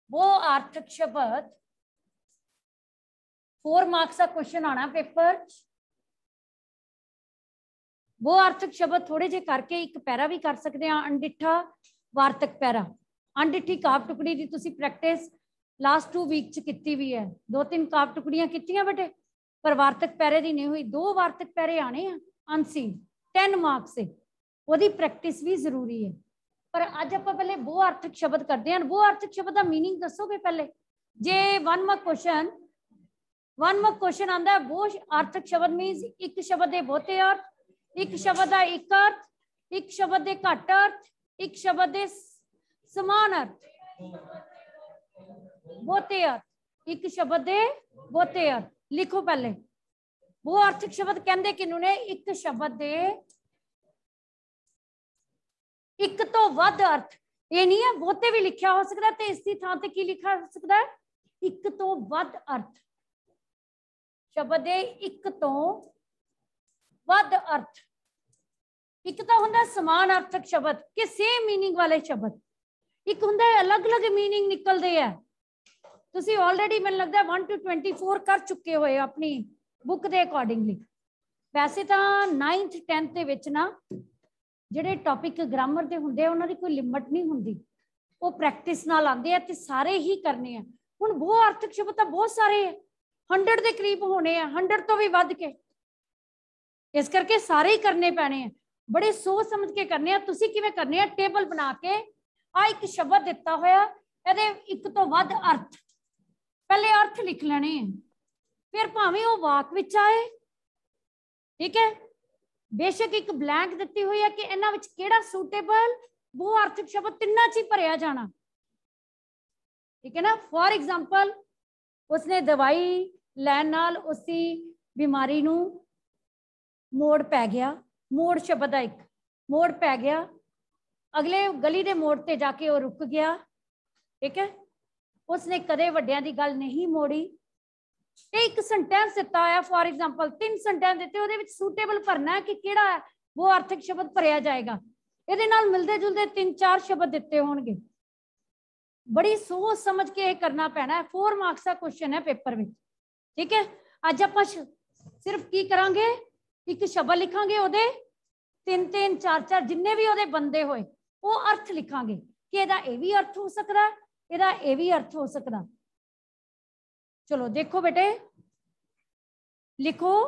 बहुअर्थक शब्द 4 मार्क्स का क्वेश्चन आना पेपर। बहुअर्थक शब्द थोड़े जे करके एक पैरा भी कर सकते हैं। अनडिठा वार्तक पैरा, अनडिठी काव टुकड़ी की तुसी प्रैक्टिस लास्ट 2 वीक च कीती भी है। 2-3 काव टुकड़ियां कीतियां बेटे, पर वार्तक पैरे की नहीं हुई। 2 वार्तक पैरे आने हैं अनसीन 10 मार्क्स से, वो प्रैक्टिस भी जरूरी है। पर अज आप पहले बहुअर्थक शब्द करते हैं। बहुअर्थक शब्द का मीनिंग दसोगे पहले? जे 1 मार्क क्वेश्चन आता है, बहुअर्थक शब्द मीनस एक शब्द के बहुते अर्थ, एक शब्द का एक अर्थ, एक शब्द के घट अर्थ, एक शब्द के समान अर्थ। बहुते अर्थ, एक शब्द के बहुते अर्थ। लिखो पहले, बहुअर्थक शब्द कहते किनू ने? एक शब्द के एक तो वध अर्थ। ये नहीं है बहुते भी लिखा हो सकता है, इसकी थां ते की लिखा हो सकता है? एक तो वध अर्थ। शब्द दे एक तो वध अर्थ। एक तो हुंदा समान अर्थक शब्द के सेम मीनिंग वाले शब्द, एक हुंदा अलग अलग मीनिंग निकलते हैं। तुसी ऑलरेडी मैंने लगता है 1 to 24 कर चुके हो अपनी बुक के अकॉर्डिंगली। वैसे तो 9th 10th दे विच ना जिहड़े टॉपिक ग्रामर दे हुंदे आ उन्हां दी कोई लिमिट नहीं हुंदी, वो प्रैक्टिस नाल आंदे आ ते सारे ही करने हैं। हुण बहुअर्थक शब्द तो बहुत सारे है, 100 के करीब होने हैं, 100 तो भी वध के, इस करके सारे ही करने पैने हैं। बड़े सोच समझ के करने हैं। तुसी किवें करने हैं? टेबल बना के आ एक शब्द दिता होया, इहदे एक तो वध अर्थ, पहले अर्थ लिख लेने हैं, फिर भावें वो वाक विच आए, ठीक है। बेशक एक ब्लैंक दिती हुई है कि इन्हां विच किहड़ा सूटेबल बहुअर्थक शब्द तिन्नां च ही भरिया जाना, ठीक है ना। फॉर एग्जाम्पल, उसने दवाई लैण नाल उसकी बीमारी नूं मोड़ पै गया, मोड़ शब्द का एक मोड़ पै गया, अगले गली के मोड़ ते जाके वो रुक गया, ठीक है। उसने कदे वड्डियां दी गल नहीं मोड़ी। एक सेंटेंस दिता है, फॉर एग्जाम्पल 3 सेंटेंस दिते, उहदे विच सूटेबल भरना है कि किहड़ा है वो अर्थक शब्द भरिया जाएगा। इहदे नाल मिलदे जुलदे 3-4 शब्द दिते होणगे। बड़ी सोच समझ के करना पैना है। 4 मार्क्स का क्वेश्चन है पेपर में, ठीक है। अज आप सिर्फ की करांगे, एक शब्द लिखांगे, उहदे 3-3 4-4 जिन्ने भी उहदे बंदे होए वो अर्थ लिखांगे कि इहदा ये भी अर्थ हो सकता है, इहदा ये भी अर्थ हो सकता। चलो देखो बेटे, लिखो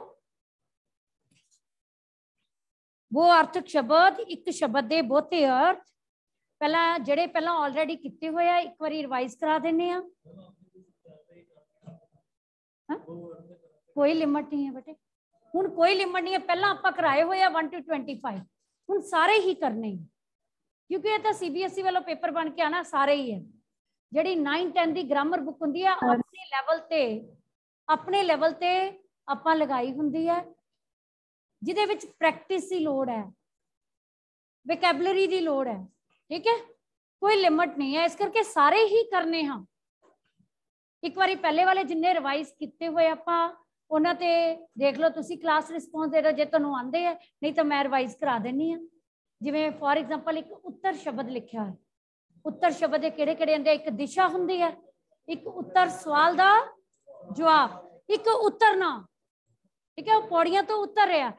बहुअर्थक शब्द एक शब्द के बहुते अर्थ। पहला जेडे पहला ऑलरेडी किते हुए हैं एक बार रिवाइज करा देने हैं। कोई लिमिट नहीं है बेटे, हुण कोई लिमिट नहीं है। पहला आपां कराए हुए 1 to 25, हुण सारे ही करने, क्योंकि ये तो CBSE वालों पेपर बन के आना सारे ही है। जिहड़ी 9-10 की ग्रामर बुक हुंदी है अपने लेवल ते आपां लगाई हुंदी है, जिहदे विच प्रैक्टिस की लोड़ है, वोकैबुलरी की लोड़ है, ठीक है। कोई लिमिट नहीं है, इस करके सारे ही करने हाँ। एक बार पहले वाले जिन्ने रिवाइज किए हुए आपां उन्हां ते देख लो, तुसी क्लास रिस्पोंस दे दो जे तुहानूं आंदे है, नहीं तो मैं रिवाइज करा देनी है। जिवें फॉर एग्जाम्पल एक उत्तर शब्द लिखा है, उत्तर शब्द के किहड़े किहड़े आंदे? एक दिशा हुंदी है, एक उत्तर सवाल दा जवाब, एक उतरना, ठीक है, पौड़ियां तो उतर रहा,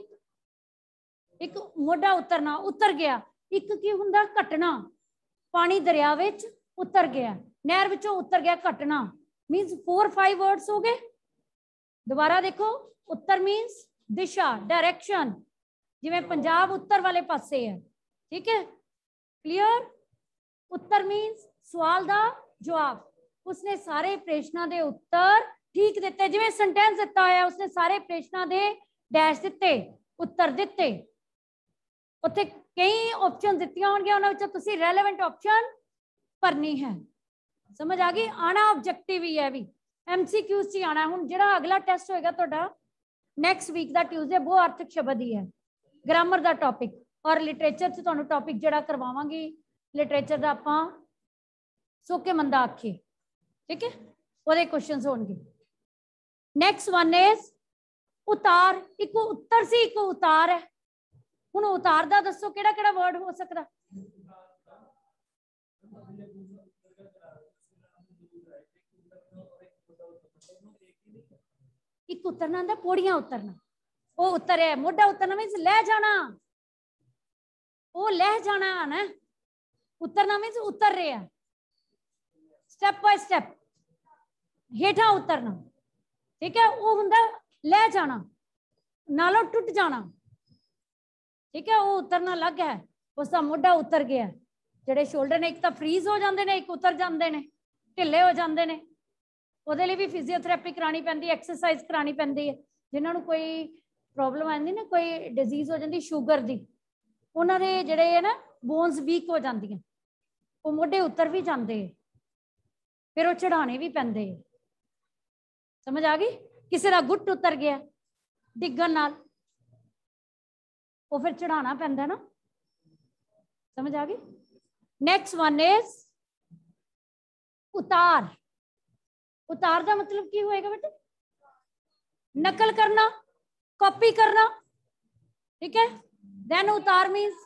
एक मोढा उतरना, उतर गया। एक की हुंदा? घटना, पानी दरिया विच उतर गया, नहर विचों उतर गया, घटना। मीनस 4-5 वर्ड्स हो गए। दोबारा देखो, उत्तर मीनस दिशा, डायरेक्शन, जिवें पंजाब उत्तर वाले पासे है, ठीक है, क्लियर। उत्तर मीनस सवाल दा जवाब, उसने सारे प्रश्नों के उत्तर ठीक दिते। जिवें सेंटेंस दिता है, उसने सारे प्रश्नों के डैश दिते, उत्तर दिते। उत्थे कई ऑप्शन दित्तियां होणगीआं, उन्हां विचों तुसीं रेलेवेंट ऑप्शन भरनी है। समझ आ गई? आना ऑब्जेक्टिव ही है, भी MCQs च आना। हुण जिहड़ा अगला टेस्ट होएगा तुहाडा नैक्सट वीक का ट्यूसडे, बहुअर्थक शब्द ही है, ग्रामर का टॉपिक। और लिटरेचर च तुहानूं टॉपिक जिहड़ा करवावांगी लिटरेचर का आपां सोके मंदा आखे, ठीक है, वो क्वेश्चन होंगे। नैक्सट वन इज उतार। एक उत्तर से एक उतार है। हुण उतार दा दसो किहड़ा किहड़ा वर्ड हो सकदा? एक उतरना आंदा पौड़ियां उतरना, वो उतरिया। मोढा उतरना मीनस लह जाना, वो लह जाना ना। उतरना मीनस उतर रहे हैं, स्टेप बाय स्टेप हेठा उतरना, ठीक है। वो हुंदा लह जाना, नालों टुट जाना, ठीक है। वो उतरना अलग है, उसका मोढा उतर गया। जेडे शोल्डर ने एक तो फ्रीज हो जाते हैं, एक उतर जाते हैं, ढिले हो जाते हैं। ਉਹਦੇ ਲਈ भी फिजियोथेरेपी करानी पैंदी, एक्सरसाइज करानी पैंदी है। जिन्होंने कोई प्रॉब्लम आती ना, कोई डिजीज हो जाती शुगर की, उन्होंने जेडे है ना बोन्स वीक हो जाती, वो मोढे उतर भी जाते हैं, फिर वो चढ़ाने भी पैंदे। समझ आ गई? किसी का गुट उतर गया डिगन नाल, वो फिर चढ़ाना पैंदा ना। समझ आ गई? नेक्स्ट वन इज उतार। उतार का मतलब की होएगा बेटा? नकल करना, कॉपी करना, ठीक है। देन उतार मीन्स,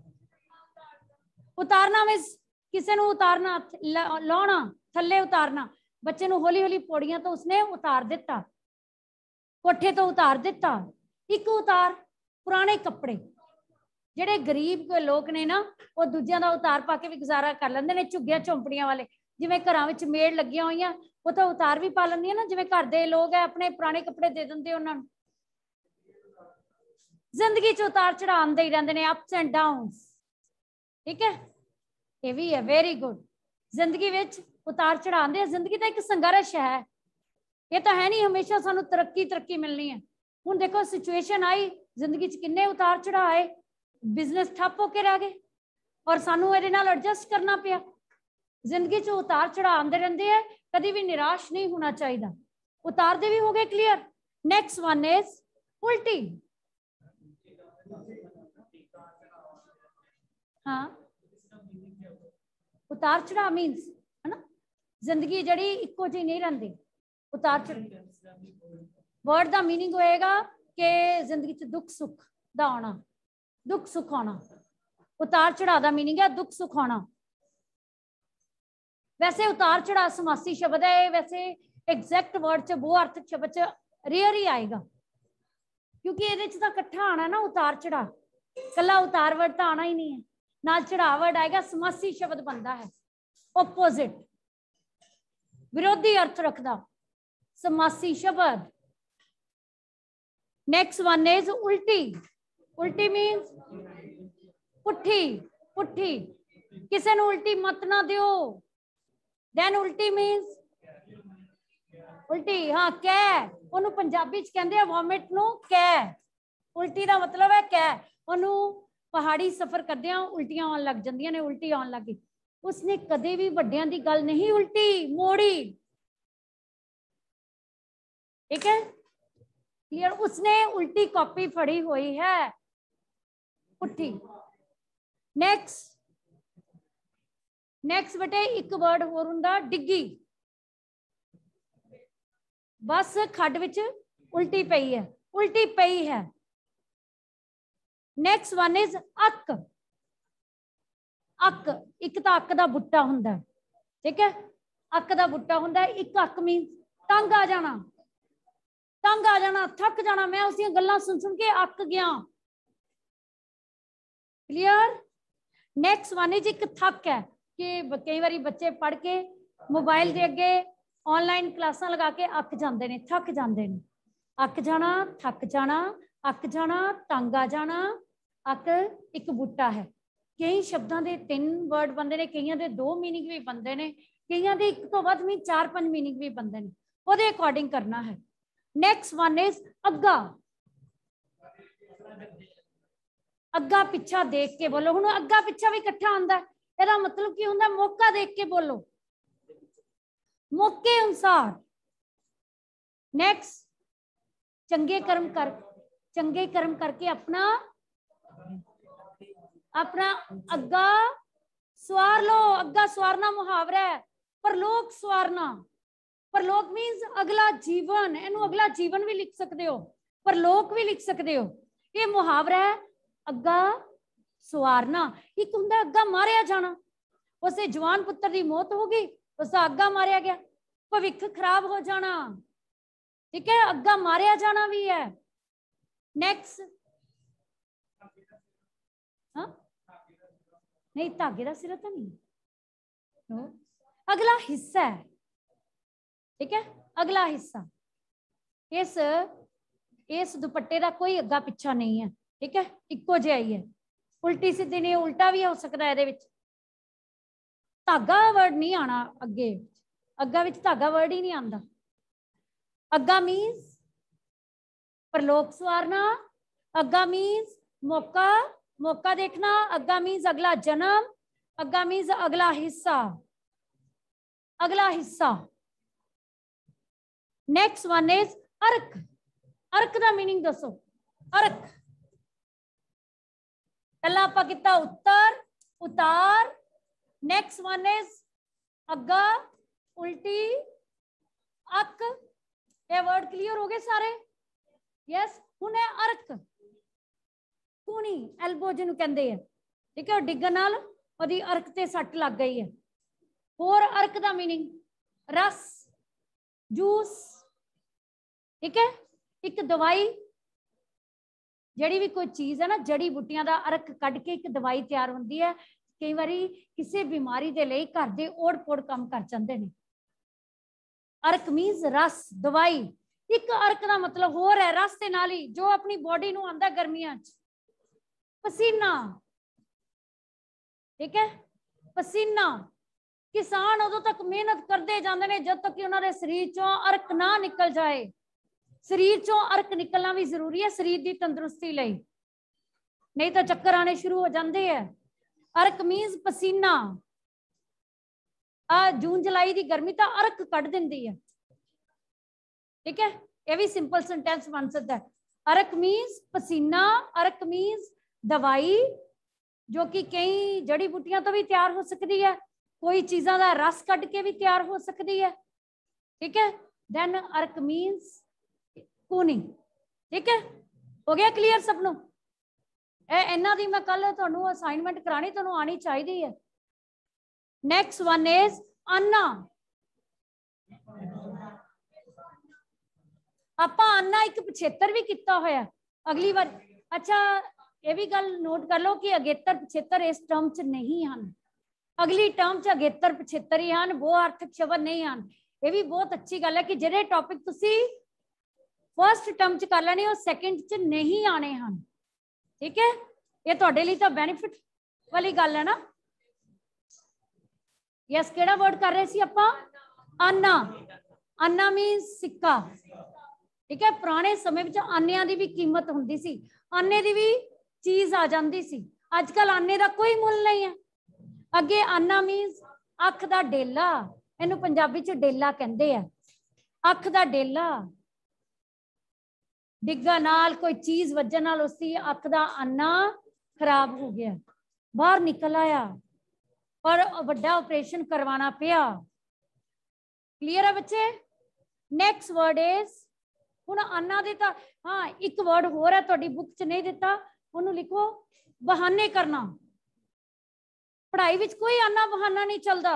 उतारना मीन्स किसी ने उतारना, लाना, थले उतारना। बच्चे को हौली हौली पौड़ियां तो उसने उतार दिता, कोठे तो उतार दिता। एक उतार पुराने कपड़े, जेडे गरीब लोग ने ना, वो दूजियां दा उतार पा के भी गुजारा कर लेंदे ने। झुग्गियां झोंपड़ियां वाले, जिवें घरां विच मेड़ लगियां होईयां, वो तो उतार भी पा लैंदियां ना। जिवें घर दे लोग है अपने पुराने कपड़े दे दिंदे उन्हां नूं। जिंदगी च उतार चढ़ाव आंदे ही रहिंदे ने, अप्स एंड डाउन्स, ठीक है। ये भी है वेरी गुड। जिंदगी विच उतार चढ़ाव आंदे। जिंदगी तो एक संघर्ष है, ये तो है नहीं हमेशा सानू तरक्की तरक्की मिलनी है। हुण देखो सिचुएशन आई जिंदगी च, किन्ने उतार चढ़ाव आए, बिजनेस ठप होके रह गए और सानू इहदे नाल एडजस्ट करना पिया। जिंदगी च उतार चढ़ाव आंदे रहिंदे है, कभी भी निराश नहीं होना चाहिए। उतार दे भी हो गए क्लियर। नेक्स्ट वन इज उल्टी। हाँ, उतार चढ़ाव मीन्स है ना, जिंदगी जड़ी इको जी नहीं रहिंदी। उतार चढ़ाव वर्ड का मीनिंग होएगा कि जिंदगी च दुख सुख दा आना, दुख सुख आना। उतार चढ़ाव का मीनिंग है दुख सुख आना। वैसे उतार चढ़ाव समासी शब्द है, वैसे एग्जैक्ट वर्ड च वो अर्थ शब्द च रेयर ही आएगा, क्योंकि ये कट्ठा आना ना उतार चढ़ाव। कला उतार वर्ड तो आना ही नहीं है, नाल चढ़ाव वर्ड आएगा, समासी शब्द बनता है, ओपोजिट, विरोधी अर्थ रखता समासी शब्द। नेक्स्ट वन इज उल्टी। उल्टी मीन्स पुठी, पुठी, किसी ने उल्टी मत ना दियो। देन उल्टी मीन्स उल्टी, हाँ कै, ओनू पंजाबी च कहंदे वॉमिट नू कै। उल्टी का मतलब है कै। ओनू पहाड़ी सफर करदे उल्टियां आउण लग जांदियां ने, उल्टी आउण लग गई। उसने कदे भी वड्डियां दी गल नहीं उल्टी मोड़ी, ठीक है क्लियर। उसने उल्टी कॉपी फड़ी हुई है, पुठी। नेक्स्ट, नेक्स्ट बेटे एक वर्ड होर हुंदा डिग्गी। बस खड्ड विच उल्टी पई है, उल्टी पई है। नेक्स्ट वन इज अक। अक, एक तो अक दा बुट्टा हुंदा है, ठीक है। अक दा बुट्टा हुंदा है। एक अक मीन तंग आ जाना, तंग आ जाना, थक जाना। मैं उसकी गल्लां सुन के अक गया, क्लियर। नेक्स्ट वन इज एक थक है कि कई बार बच्चे पढ़ के मोबाइल के अगे ऑनलाइन क्लासां लगा के अक जाते हैं, थक जाते हैं। अक जाना, थक जाना, अक जाना, तंग आ जाना। अक एक बूटा है। कई शब्दों के 3 वर्ड बनते हैं, कईयां दे 2 मीनिंग भी बनते हैं, कईयां दे 1 तो वध मीन 4-5 मीनिंग भी बनते हैं, वो अकॉर्डिंग करना है। नेक्स्ट वन इज अग्गा। अग्गा पिछा देख के बोलो। हुण अग्गा पिछा भी इकट्ठा आंदा है, ਇਹਦਾ मतलब की होंदा मौका देख के बोलो, मौके अनुसार। नेक्स्ट चंगे कर्म कर, चंगे कर्म करके अपना अपना अग्गा सवार लो। अग्गा सवारना मुहावरा है, परलोक सवारना। परलोक मीन्स अगला जीवन, इनू अगला जीवन भी लिख सकते हो, परलोक भी लिख सकते हो। ये मुहावरा है अग्गा सवारना। एक हुंदा अग्गा मारिया जाना, उसे जवान पुत्र की मौत हो गई, उसका अग्गा मारिया गया। भविख खराब हो जाना, ठीक है, अग्गा मारिया जाना भी है। नेक्स्ट, हाँ नहीं, धागे का सिरा तो नहीं, अगला हिस्सा है। ठीक है, अगला हिस्सा, इस दुपट्टे का कोई अग्गा पिछा नहीं है। ठीक है, इको जिहा ही है, उल्टी सीधी नहीं, उल्टा भी हो सकता है। ये धागा वर्ड नहीं आना अगे, अग्गा विच धागा वर्ड ही नहीं आता। अग्गा मीन्स परलोक सवारना, अग्गा मीन्स मौका, मौका देखना, अग्गा मीन्स अगला जन्म, अग्गा मीन्स अगला हिस्सा, अगला हिस्सा। नेक्स्ट वन इज अर्क। अर्क का मीनिंग दसो। अर्क पहला आपा किता उत्तर, उतार। नेक्स्ट वन इज अग्गा, उल्टी, अक। ये वर्ड क्लियर हो गए सारे? यस। हुण है अर्क, कूनी, एल्बो जिन्हों कहते हैं। ठीक है, डिगन नाल ओदी अर्क ते सट लग गई है। होर अर्क का मीनिंग रस, जूस। ठीक है, एक दवाई, जड़ी भी कोई चीज है ना, जड़ी बूटियां का अर्क कढ़ के एक दवाई तैयार होती है। कई बारी किसी बीमारी के लिए घर के ओढ़ पोड़ काम कर जाते हैं। अर्क मीन्स रस, दवाई। एक अर्क का मतलब होर है रस के नाल ही जो अपनी बॉडी नूं आंदा गर्मियां च, पसीना। ठीक है, पसीना। किसान उदों तक मेहनत करते जाते हैं जब तक कि उन्होंने शरीर चों अर्क ना निकल जाए। शरीर चों अर्क निकलना भी जरूरी है शरीर की तंदुरुस्ती लई, नहीं तो चक्कर आने शुरू हो जाते हैं। अर्क मीन्स पसीना। जून जुलाई की गर्मी तो अर्क कढ़ दिंदी है। ठीक है, यह भी सिंपल सेंटेंस बन सकता है। अर्क मीन्स पसीना, अर्क मीन्स दवाई जो कि कई जड़ी बूटियां तो भी तैयार हो सकती है, कोई चीज़ों का रस कढ़ के भी तैयार हो सकती है। ठीक है, देन अर्क मीन्स कूनी। ठीक है, हो गया क्लियर सबनों? इन्हां दी मैं कल तुहानू असाइनमेंट करानी, तुहानू आनी चाहिए है। नेक्स्ट वन इज अन्ना। आपां अन्ना एक पिछेतर भी किया होया अगली बार। अच्छा, ये भी गल नोट कर लो कि अगेतर पिछेतर इस टर्म च नहीं हैं, अगली टर्म च अगेतर पिछेतर ही हैं, वो अर्थक शब्द नहीं हैं। ये भी बहुत अच्छी गल है कि जिहड़े टॉपिक तुसी फर्स्ट टर्म च कर लेने वो सैकेंड च नहीं आने हैं। ठीक है, ये तुहाडे लई तां बेनिफिट वाली गल है ना। यस, केड़ा वर्ड कर रहे सी आपां? अन्ना। अन्ना मीन्स सिक्का। ठीक है, पुराने समय में आनिया की भी कीमत होंदी सी, आने की भी चीज आ जाती सी। अजकल आने का कोई मुल नहीं है। अगे आना मीन्स अख का डेला, इनू पंजाबी च डेला कहते हैं। अख का डेला, डिग्गा नाल कोई चीज वजन नाल उसकी अख का आना खराब हो गया, बाहर निकल आया और बड़ा ऑपरेशन करवाना पिया। क्लियर है बच्चे? नेक्स्ट वर्ड इज हुण अन्ना दे तां हाँ एक वर्ड होर है तुहाडी बुक च नहीं दिता, उन्होंने लिखो बहाने करना। पढ़ाई विच कोई आना बहाना नहीं चलता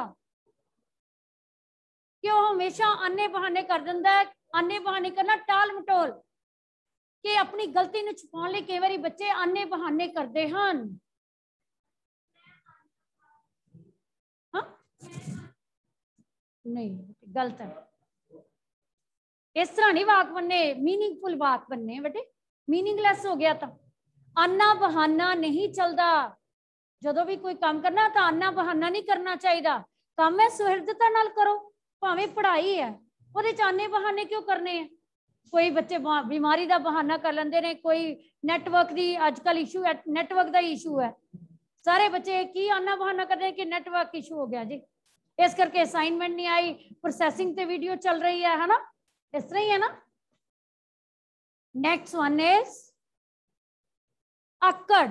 कि वह हमेशा आने बहाने कर दिंदा है। आने बहाने करना टाल मटोल कि अपनी गलती नूं छुपाउण लई कई वारी बच्चे आने बहाने करते हैं। हाँ नहीं, गलत है। इस तरह नहीं वाक बनने, मीनिंगफुल वाक बनने बेटे, मीनिंगलैस हो गया। तो आना बहाना नहीं चलता। जो भी कोई काम करना तो आना बहाना नहीं करना चाहिए। काम है सुहिर्दता नाल करो, भावें पढ़ाई है वो आने बहाने क्यों करने हैं। कोई बच्चे बीमारी का बहाना कर लेंगे ने, कोई नैटवर्क की अजकल इशू है, नैटवर्क का इशू है। सारे बच्चे की आना बहाना करते हैं कि नैटवर्क इशू हो गया जी, इस करके असाइनमेंट नहीं आई, प्रोसैसिंग ते वीडियो चल रही है ना, इस तरह ही है ना। नेक्स्ट वन इज आकड़।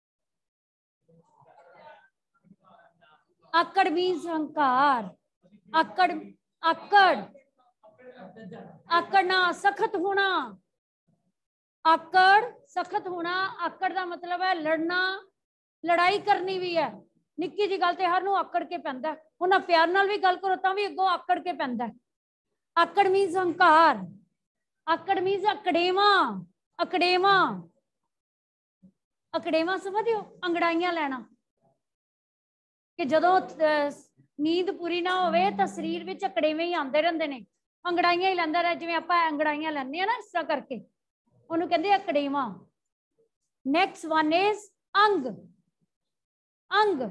आकड़ मीन्स अहंकार। आकड़, आकड़, आकड़ना सख्त होना। आकड़ सख्त होना, आकड़ का मतलब है लड़ना, लड़ाई करनी भी है। निक्की जी गल ते हर नूं आकड़ के पैंदा, उन्हां प्यार नाल भी गल करो तां भी अगों आकड़ के पैंदा। आकड़ मीन्स अहंकार। आकड़ मीन्स अकड़ेवा, अकड़ेवा, अकड़ेवा समझ हो, अंगड़ाइयां लेना कि जदों नींद पूरी ना होवे तो शरीर विच अकड़ेवे ही आंदे रहिंदे ने, अंगड़ाइयां ही लैंदा रहे, जिवें आपां अंगड़ाइयां लैंदे आ ना इस तरह करके, उहनूं कहंदे अकड़ेवा। नेक्स्ट वन इज अंग, अंग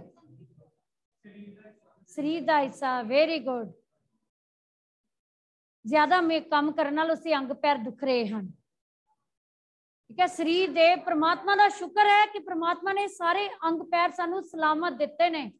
शरीर दा हिस्सा, वेरी गुड। ज्यादा में काम करने नाल उसके अंग पैर दुख रहे हैं, ठीक है। शरीर दे परमात्मा दा शुक्र है कि परमात्मा ने सारे अंग पैर सानू सलामत दिते ने।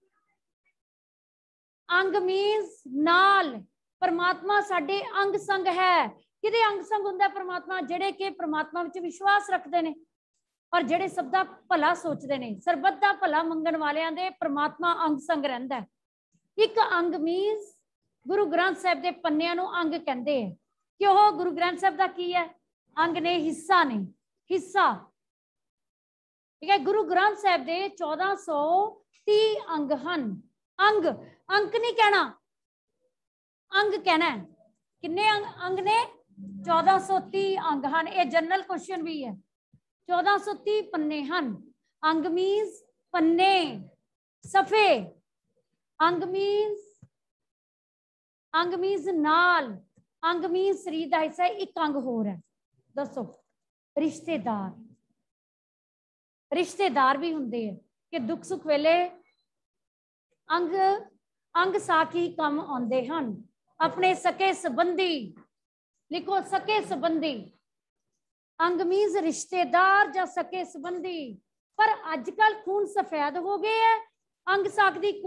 अंग मीन्स नाल, परमात्मा साडे अंग संग है। किदे अंग संग हुंदा परमात्मा? जेड़े के परमात्मा विच विश्वास रखते ने और जेड़े सब दा भला सोचते ने, सरबत दा भला मंगण वालियां दे परमात्मा अंग संग रहिंदा है। एक अंग मीन्स गुरु ग्रंथ साहिब दे पन्नियां नूं अंग कहंदे है कि ओह गुरु ग्रंथ साहिब दा की है? अंग ने, हिस्सा ने, हिस्सा, ठीक है। गुरु ग्रंथ साहिब दे 1430 अंग हन। अंग, अंक नहीं कहना, अंग कहना है। किन्ने अंग ने? 1430 अंग हन। ये जनरल क्वेश्चन भी है। 1430 पन्ने हन। अंग मीन्स पन्ने, सफे। अंग मीन्स, अंग मीन्स नाल, अंग मीन्स शरीर का हिस्सा। एक अंग होर है, दसो। रिश्तेदार, रिश्तेदार भी हुंदे है कि दुख सुख वेले अंग, अंग साखी कम आउंदे हन। अपने सके संबंधी, लिखो सके संबंधी। अंग मीन्स रिश्तेदार या सके संबंधी। पर अजकल खून सफेद हो गए है, अंग साख दी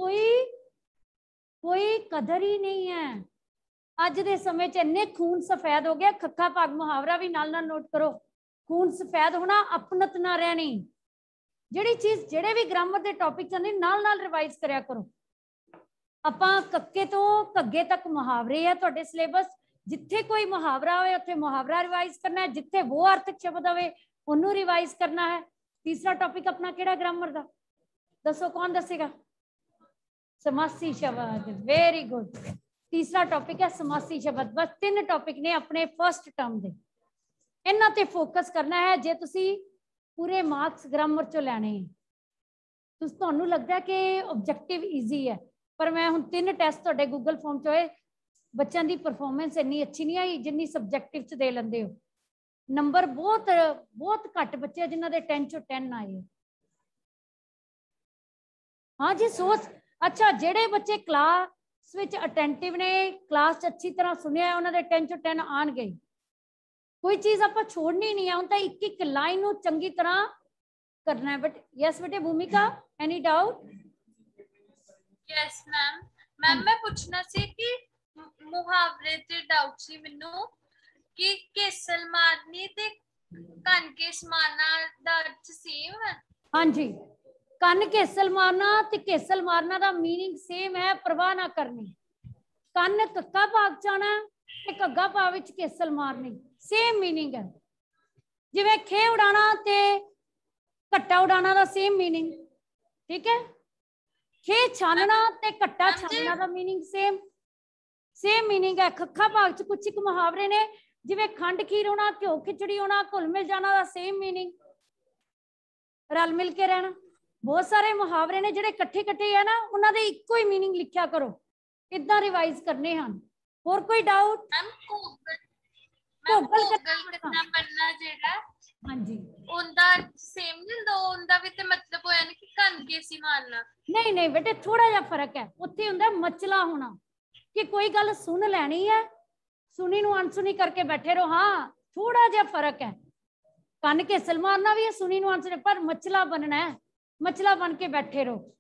कोई कदर ही नहीं है। अज दे समय च इन्ने खून सफेद हो गया। खक्का भाग मुहावरा भी नाल नाल नोट करो। खून सफेद होना, अपनत ना रहनी। जिहड़ी चीज, जिहड़े भी ग्रामर के टॉपिक चलते नाल नाल रिवाइज करया करो। आपां कक्के तो घग्गे तक मुहावरे है तुहाडे सिलेबस। जिथे कोई मुहावरा होए उत्थे मुहावरा रिवाइज करना है, जिथे वो अर्थक शब्द होवे उन्होंने रिवाइज करना है। तीसरा टॉपिक अपना किहड़ा ग्रामर का? दसो, कौन दसेगा? समासी शब्द, वेरी गुड। तीसरा टॉपिक है समासी शब्द। बस 3 टॉपिक ने अपने फर्स्ट टर्म दे, इन्हां ते फोकस करना है जे तुसी पूरे मार्क्स ग्रामर चो लैने हैं। तुहानू लगदा है कि ऑब्जेक्टिव ईजी है, पर मैं हुण 3 टैसट तुहाडे गूगल फॉर्म च होए, बच्चों की परफॉर्मेंस इन्नी अच्छी नहीं आई जिन्नी सब्जैक्टिव च दे लेंदे हो। नंबर बहुत बहुत घट बच्चे जिन्हां दे 10 चो 10 आए। हाँ जी, सोच। अच्छा, जेडे बच्चे क्लास विच अटेंटिव ने, क्लास अच्छी तरह सुनिया, उन्होंने 10 चो 10 आणगे। कोई चीज आप छोड़नी नहीं है, हम तो एक एक लाइन नूं चंगी तरह करना है। बट यस बेटे Bhumika, any doubt? Yes ma'am. Ma'am मैं पूछना सी कि मुहावरे ते डाउट सी मैनू कि केसल मारनी ते कन केस मारना दा अर्थ सेम है? हाँ जी, कन केसल मारना ते केसल मारना दा मीनिंग सेम है, परवाह ना करनी। कन कक्का भाग च आना ते घग्गा भाग विच केसल मारनी, सेम मीनिंग है। जिवें खे उड़ाना ते घट्टा उड़ाना दा सेम मीनिंग, ठीक है। खे छानना ते घट्टा छानना दा मीनिंग सेम, सेम मीनिंग है। खखा भाग च कुछ एक मुहावरे ने, जिवें खंड खीर होना, घ्यो खिचड़ी होना, घुल मिल जाना दा सेम मीनिंग, रल मिल के रहना। बहुत सारे मुहावरे ने जिहड़े कट्ठे कट्ठे है ना, उन्हां दे इक्को ही मीनिंग लिखिया करो। इदां रिवाइज करने हैं। और कोई डाउट? मैम कोगल कितना बनना जेड़ा, हाँ जी, उनदा सेम नहीं हुंदा? उनदा भी ते मतलब होया ना कि कन केसी मारना। नहीं नहीं बेटे, थोड़ा जा फर्क है। उत्थे हुंदा मचला होना कि कोई गल सुन लैनी है, सुनी नूं अनसुनी करके बैठे रहो। हाँ, थोड़ा जा फर्क है। कन केसल मारना भी है, सुनी नूं अनसुनी, पर मचला बनना है, मचला बन के बैठे रहो।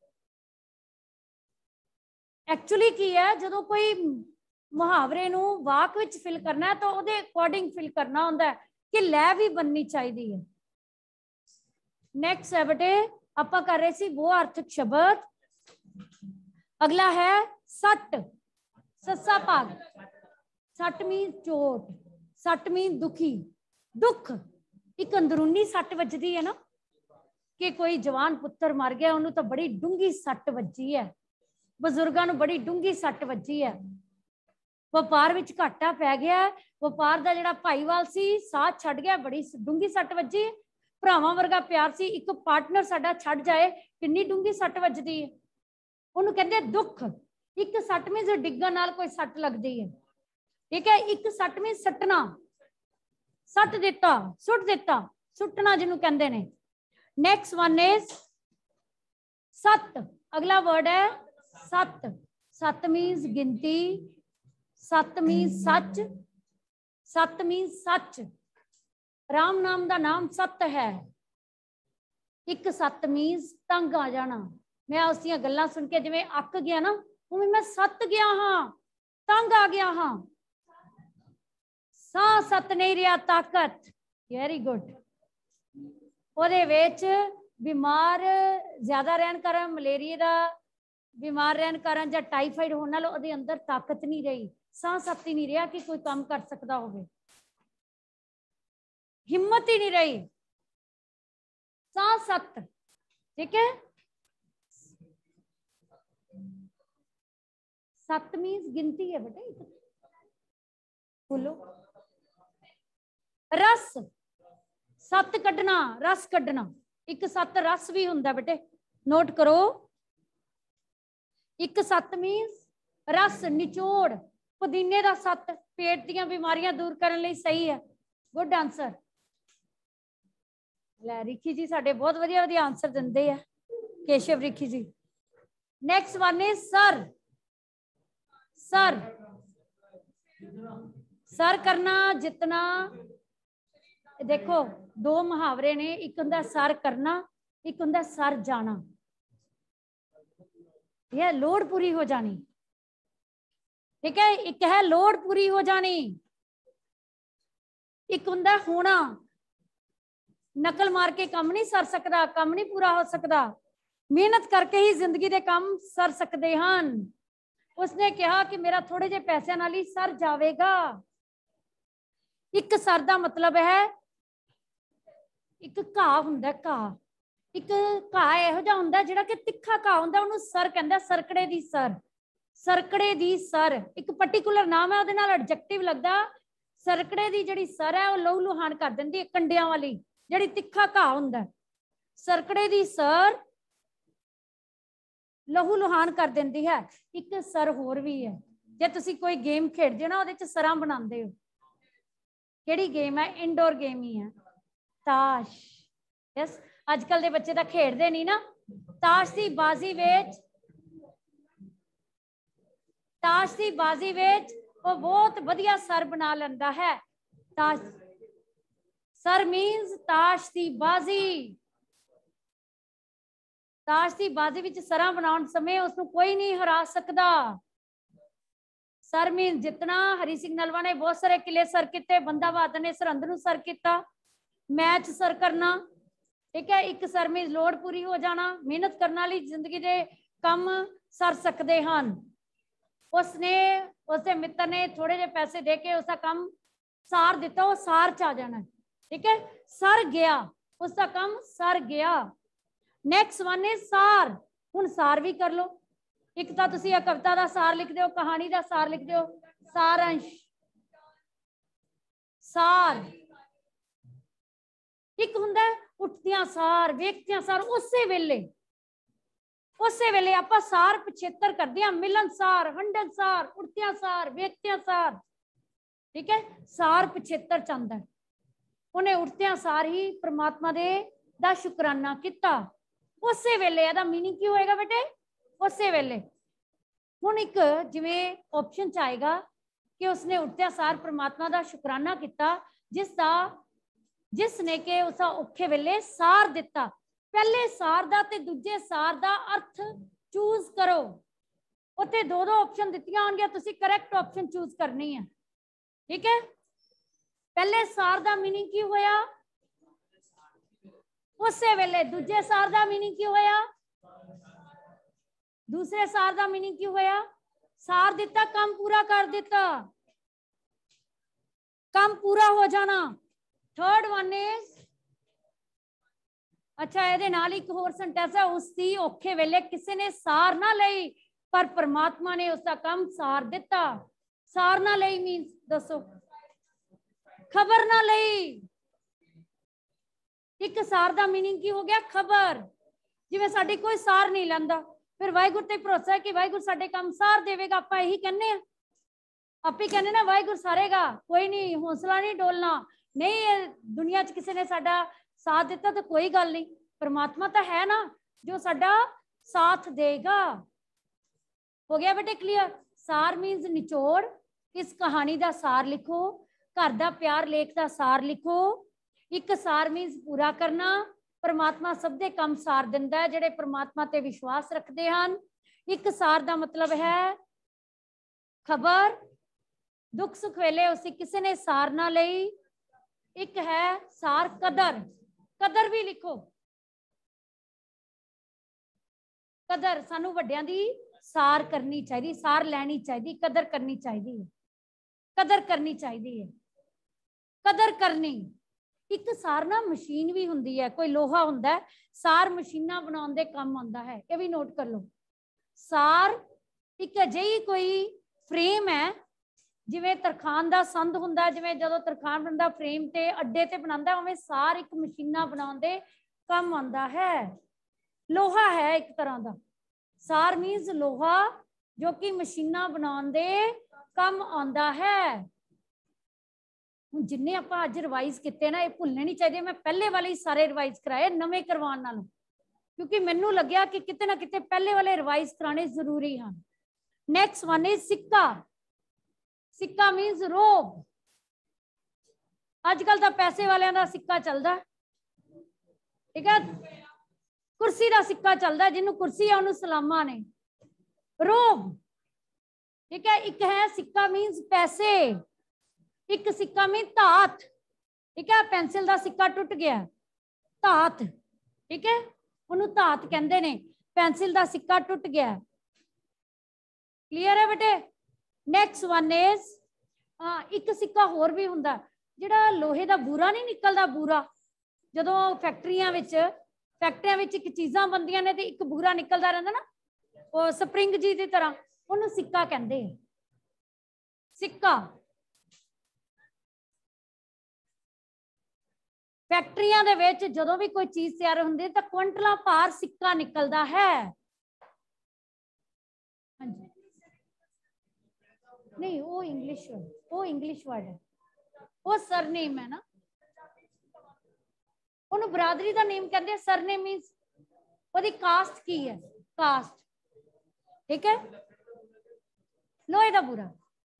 एक्चुअली की है, जो कोई मुहावरे नूं वाक विच फिल करना है तो उहदे अकॉर्डिंग फिल करना हुंदा है कि लै भी बननी चाहिए है। नेक्स्ट है बेटे, आपां कर रहे सी वो अर्थक शब्द। अगला है सट, सस्सा भाग। सट मीन चोट, सट मीन दुखी, दुख। एक अंदरूनी सट वजदी है ना, कि कोई जवान पुत्र मर गया, उन्होंने तो बड़ी डूंगी सट वजी है, बजुर्गों को बड़ी डूंगी सट वजी है। ਵਪਾਰ ਵਿੱਚ ਘਾਟਾ ਪੈ ਗਿਆ। ਵਪਾਰ ਦਾ ਜਿਹੜਾ ਭਾਈਵਾਲ ਸੀ ਸਾਥ ਛੱਡ ਗਿਆ, ਬੜੀ ਡੂੰਗੀ ਸੱਟ ਵੱਜੀ। ਭਰਾਵਾਂ ਵਰਗਾ ਪਿਆਰ ਸੀ, ਇੱਕ ਪਾਰਟਨਰ ਸਾਡਾ ਛੱਡ ਜਾਏ ਕਿੰਨੀ ਡੂੰਗੀ ਸੱਟ ਵੱਜਦੀ ਹੈ। ਉਹਨੂੰ ਕਹਿੰਦੇ ਦੁੱਖ। ਇੱਕ ਸੱਟ ਮੀਨਸ ਡਿੱਗਣ ਨਾਲ ਕੋਈ ਸੱਟ ਲੱਗਦੀ ਹੈ, ਠੀਕ ਹੈ। ਇੱਕ ਸੱਟ ਮੀਨਸ ਸੱਟਣਾ, ਸੱਟ ਦਿੱਤਾ, ਸੁੱਟ ਦਿੱਤਾ, ਸੁੱਟਣਾ ਜਿਹਨੂੰ ਕਹਿੰਦੇ ਨੇ। नेक्स्ट वन इज सत। अगला वर्ड है सत। सत मीन्स गिनती, सत मीन्स सच, सत मीन्स सच। राम नाम का नाम सत है। एक सत मीन्स तंग आ जाना। मैं उसदियां गल्लां सुन के जिवें अक गया ना, उवें मैं सत गया हाँ, तंग आ गया हाँ। सा सत नहीं रहा ताकत। Very good. ਉਹਦੇ ਵਿੱਚ ਬਿਮਾਰ ਜ਼ਿਆਦਾ ਰਹਿਣ ਕਾਰਨ, ਮਲੇਰੀਆ ਦਾ ਬਿਮਾਰ ਰਹਿਣ ਕਾਰਨ ਜਾਂ ਟਾਈਫਾਈਡ ਹੋਣ ਨਾਲ ਉਹਦੇ ਅੰਦਰ ਤਾਕਤ ਨਹੀਂ ਰਹੀ, ਸਾਹ ਸੱਤ ਹੀ ਨਹੀਂ ਰਿਹਾ ਕਿ ਕੋਈ ਕੰਮ ਕਰ ਸਕਦਾ ਹੋਵੇ, ਹਿੰਮਤ ਹੀ ਨਹੀਂ ਰਹੀ, ਸਾਹ ਸੱਤ, ਠੀਕ ਹੈ। सत मीन्स गिनती है बेटा। बोलो रस, सत कढ़ना, रस कढ़ना। एक सत रस भी हुंदा बेटे, नोट करो। एक सत मीन्स रस, निचोड़। पुदीने का सत पेट दी बीमारियां दूर करने लई सही है। Good answer. लै रिखी जी साडे बहुत वधिया वधिया आंसर दिंदे आ, Keshav Rikhi ji. Next one is सर। सर, सर करना, जितना। देखो दो मुहावरे ने, एक हुंदा सर करना, एक हुंदा सर जाना। यह लोड़ पूरी हो जानी, ठीक है। एक है लोड़ पूरी हो जानी, एक हुंदा होना। नकल मार के काम नहीं सर सकता, काम नहीं पूरा हो सकता। मेहनत करके ही जिंदगी दे काम सर सकते हैं। उसने कहा कि मेरा थोड़े जे पैसे नाल ही सर जाएगा। एक सर का मतलब है, एक घाह हुंदा, घाह, एक घाह इहो जिहा हुंदा जिहड़ा कि तिखा घाह हुंदा, उहनूं सर कहंदा। सरकड़े दी सर, सरकड़े दी सर एक पर्टिकुलर नाम है, उहदे नाल एडजेक्टिव लगदा। सरकड़े दी जिहड़ी सर है वो लहू लुहान कर दिंदी है, कंडियां वाली जिहड़ी तिखा घाह हुंदा। सरकड़े दी सर लहू लुहान कर देंदी है। एक सर होर भी है, जे तुसी कोई गेम खेडदे हो ना, उहदे च सरां बनांदे हो। किहड़ी गेम है? इंडोर गेम ही है, ताश। यस, अजकल दे बच्चे तां खेडदे नहीं ना। ताश दी बाजी विच, ताश दी बाजी विच वो बहुत वधिया सर बना लैंदा है। ताश, सर मीन्स ताश दी बाजी। ताश की बाजी विच सरां बनाउण समय उसनूं कोई नहीं हरा सकता। सर मीन जितना। हरी सिंह नलवा ने बहुत सारे किले सर किते, बंदा बहादुर ने सरहंद नूं सर किया। मैच सर करना, ठीक है। एक सर मीन लोड़ पूरी हो जाना, मेहनत करने वाली जिंदगी दे काम सर सकते हैं। उसने, उसके मित्र ने थोड़े जे पैसे दे के उसका काम सार दिता, वो सार च आ जाना, ठीक है। सर गया, उसका काम सर गया। नेक्स्ट वन इज सार। हुण सार भी कर लो। एक तो तुसी कविता का सार लिख दो, कहानी का सार लिख दो, सारंश, सार। एक हुंदा उठदियां सार, वेखदियां सार, उसे वेले आपां सार पिछेतर करदे हां। मिलन सार, हंडन सार, उठदियां सार, वेखदियां सार, ठीक है। सार पिछेतर चांदा है। उन्हें उठदियां सार ही परमात्मा दे दा शुकराना किता। उसे वेले ਇਹਦਾ मीनिंग की होएगा बेटे? उसे वेले। हुण एक जिवें ऑप्शन च आएगा कि उसने उठदे सार परमात्मा दा शुकराना किता, जिसने के उस औखे वेले सार दिता। पहले सार दा ते दूजे सार दा अर्थ चूज करो। उत्थे दो ऑप्शन दित्तियां होणगीਆਂ, तुसीं करैक्ट ऑप्शन चूज करनी है, ठीक है। पहले सार दा मीनिंग की होया? उसे वेले। दूजे सार दा मीनिंग की होया? दूसरे सार दा मीनिंग की होया? सार दिता, काम पूरा कर दिता, काम पूरा हो जाना। थर्ड वन इज, अच्छा ये नाल एक होर सेंटेंस है, उसकी औखे वेले किसी ने सार ना लई पर परमात्मा ने उसका काम सार दिता। सार ना लई मीन्स दसो, खबर ना लई। एक सार का मीनिंग की हो गया खबर, जिवें साडी कोई सार नहीं लैंदा, फिर वाहिगुरू ते भरोसा है कि वाहिगुरू साडे काम सार देवेगा, आपां यही कहने आ, आप ही कहने ना वाहिगुरू सारेगा, कोई नहीं, हौसला नहीं डोलना, नहीं दुनिया च किसी ने साडा साथ दिता तो कोई गल नहीं, परमात्मा तो है ना जो साडा साथ देगा। हो गया बेटे क्लियर? सार मीन्स निचोड़, इस कहानी का सार लिखो, घर का प्यार लेख का सार लिखो। एक सार मीन्स पूरा करना, परमात्मा सब दे काम सार दिंदा है जिहड़े परमात्मा ते विश्वास रखते हैं। एक सार का मतलब है खबर, दुख सुख वेले उसे किसी ने सार ना लई। एक है सार कदर, कदर भी लिखो, कदर सानू वड्डियां दी सार करनी चाहिए, सार लैनी चाहिए, कदर करनी चाहिए, कदर करनी चाहिए, कदर करनी। एक सार ना मशीन भी हुंदी है, कोई लोहा हुंदा है, सार मशीना बनाउण दे काम आंदा है, ये भी नोट कर लो। सार एक अजिही कोई फ्रेम है, जिवें तरखान दा संद हुंदा है, जिवें जदों तरखान बनदा फ्रेम ते अड्डे ते बनांदा, उवें सार एक मशीना बनाउण दे काम आंदा है। लोहा है एक तरह का, सार मीन्स लोहा जो कि मशीना बनाउण दे काम आंदा है। जिन्ने आपां अज रिवाइज किते ना, ये भुलने नहीं चाहिए, मैं पहले वाले ही सारे रिवाइज कराए नवे करवाउण नालों, क्योंकि मैनू लग्या कि किते ना किते पहले वाले रिवाइज कराने जरूरी हैं। नेक्स्ट वन इज सिक्का, सिक्का मीन्स रोब। अजकल तो पैसे वालियां दा सिक्का चलदा, ठीक है, कुर्सी का सिक्का चलता, जिन्हों कुर्सी है उन्होंने सलामा ने। रोब, ठीक है। एक है सिक्का मीन्स पैसे, एक सिक्का मीन धात, ठीक है, पेंसिल का सिक्का टुट गया, धात, ठीक है, उन्होंने धात कहते ने, पेंसिल का सिक्का टुट गया। क्लियर है बेटे? नेक्स्ट वन इज एक सिक्का होर भी हुंदा, जिहड़ा लोहे का बूरा नहीं निकलता, बूरा जदों फैक्ट्रियां विच एक चीज़ां बनदियां ने ते एक बूरा निकलता रहता ना, वो स्प्रिंग जी की तरह, उन्होंने सिक्का कहते हैं। सिक्का फैक्ट्रियां दे विच जदों भी कोई चीज तैयार हुंदी है तो क्विंटलां भार सिक्का निकलता है। नहीं वो इंग्लिश वर्ड है, वो सरनेम है ना, उन्होंने बरादरी का नेम कहते हैं। सरनेम मीन्स ओदी कास्ट की है, कास्ट, ठीक है। लोहे का बुरा,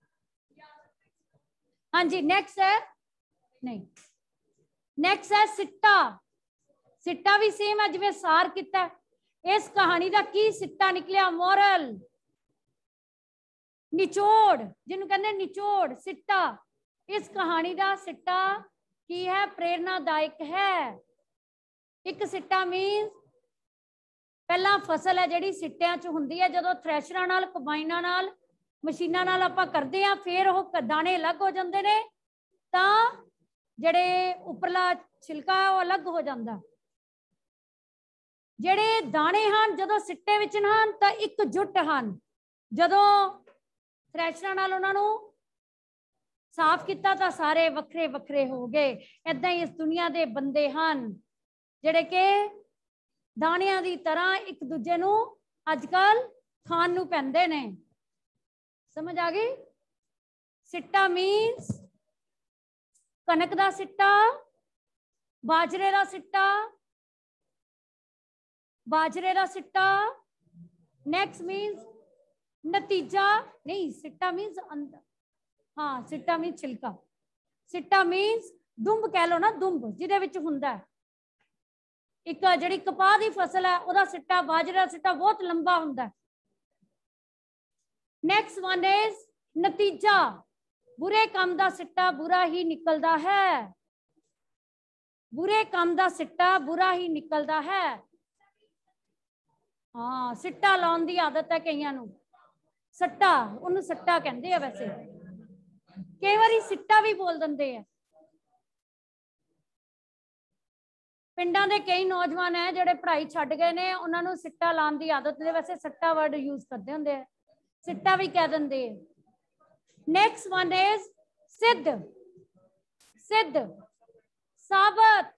हाँ जी। नेक्स्ट है, नहीं, नेक्स्ट है सिट्टा। सिट्टा भी सेम है जिवें सार किता, इस कहानी का की सिट्टा निकलिया, मोरल, निचोड़, जिन्होंने कहते निचोड़, सिट्टा। इस कहानी का सिट्टा की है, प्रेरणादायक है। एक सिट्टा मीन्स पहला फसल है जिहड़ी सिट्टियां च हुंदी है, जदों थ्रैशरां नाल, कंबाइनां नाल, मशीनां नाल आपां करदे आ, फिर वो दाने अलग हो जाते हैं, तां जिहड़े उपरला छिलका है वो अलग हो जाता। जिहड़े दाने हैं जदों सिट्टे विच हन तां एकजुट हन, जदों थ्रैशरां नाल उन्हां नूं साफ किया तो सारे वखरे वखरे हो गए। इदां ही इस दुनिया के बंदे हैं जिहड़े कि दाणियां दी तरह एक दूजे नूं अजकल खाण नूं पैंदे ने। समझ आ गई? सिट्टा मीन्स कनक दा सिट्टा, बाजरे दा सिट्टा, बाजरे दा सिट्टा। नेक्स्ट मीन्स नतीजा, नहीं, सिट्टा मीन्स अंदर, हाँ, सिट्टा मीन्स छिलका। सिट्टा मीन्स दुंब कह लो ना, दुंब जिहदे विच हुंदा है। एक जिहड़ी कपाह दी फसल है उहदा सिट्टा, बाजरे दा सिट्टा बहुत लंबा हुंदा है। नेक्स्ट वन इज नतीजा, बुरे काम दा सिट्टा बुरा ही निकलदा है, बुरे काम दा सिट्टा बुरा ही निकलदा है। हाँ, सिट्टा लाउण दी आदत है कईयां नूं, सट्टा, उन्होंने सट्टा कहते हैं, वैसे कई बारी सिट्टा भी बोल देंगे है। पिंडां दे कई नौजवान है जिहड़े पढ़ाई छड्ड गए ने, उन्होंने सिट्टा लाउण दी आदत है, वैसे सट्टा वर्ड यूज करते होंगे, सिट्टा भी कह देंगे। नेक्स्ट वन इज सिद्ध, सिद्ध साबित,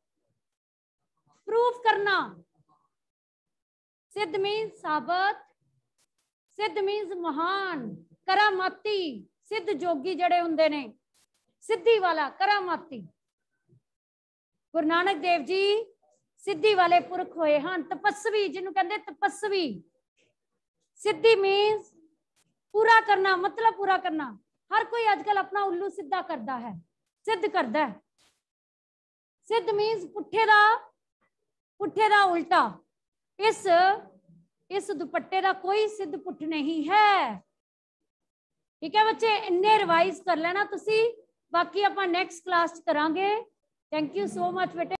प्रूफ करना। सिद्ध मीन्स साबित, सिद्ध मीन्स महान, करामाती, सिद्ध जोगी जड़े हुंदे ने, सिद्धि वाला, करामाती। गुरु नानक देव जी सिद्धि वाले पुरख होए हैं, तपस्वी जिन्हों कहते तपस्वी। सिद्धि मीन्स पूरा करना, मतलब पूरा करना। हर कोई आजकल अपना उल्लू सीधा करता है, सिद्ध करता है। सिद्ध मीन्स पुठे दा उल्टा। इस दुपट्टे का कोई सिद्ध पुठ नहीं है। ठीक है बच्चे, इन्ने रिवाइज कर लेना तुसी, बाकी आप नेक्स्ट क्लास करांगे। थैंक यू सो मच बेटे।